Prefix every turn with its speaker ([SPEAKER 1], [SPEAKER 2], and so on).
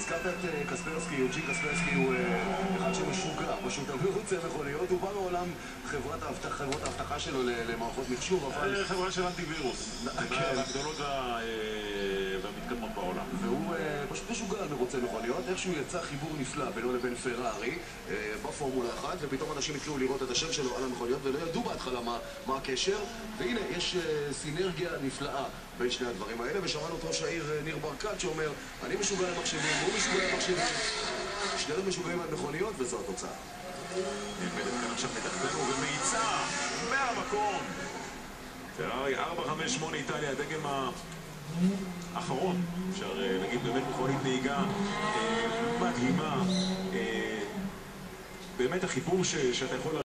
[SPEAKER 1] הזכרת את קספרסקי, יוג'י קספרסקי הוא אחד שמשוגע, פשוט מרוצה מכוניות, הוא בא מעולם חברות האבטחה שלו למערכות מחשוב, אבל...
[SPEAKER 2] חברה של אנטיווירוס, מהגדולות והמתקדמות בעולם.
[SPEAKER 1] והוא פשוט משוגע על מרוצי מכוניות, איכשהו יצא חיבור נפלא בינו לבין פרארי בפורמולה 1, ופתאום אנשים התחילו לראות את השם שלו על המכוניות ולא ידעו בהתחלה מה הקשר, והנה יש סינרגיה נפלאה בין שני הדברים האלה, ושמענו את ראש העיר ניר ברקת שאומר, אני משוגע על מחשבים, הוא משוגע על מחשבים, שנינו משוגעים על מכוניות, וזו התוצאה.
[SPEAKER 2] נלמדת כאן עכשיו מתחתנו ומאיצה מהמקום. פרארי 458 איטליה, הדגם האחרון, אפשר להגיד באמת מכונית נהיגה מדהימה, באמת החיבור שאתה יכול